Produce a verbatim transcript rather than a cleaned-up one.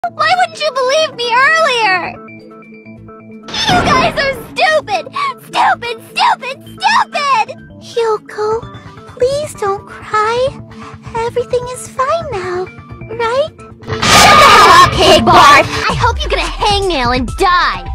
Why wouldn't you believe me earlier? You guys are stupid! Stupid, stupid, stupid! Hiyoko, please don't cry. Everything is fine now, right? Shut the hell up, pig Bart! I hope you get a hangnail and die!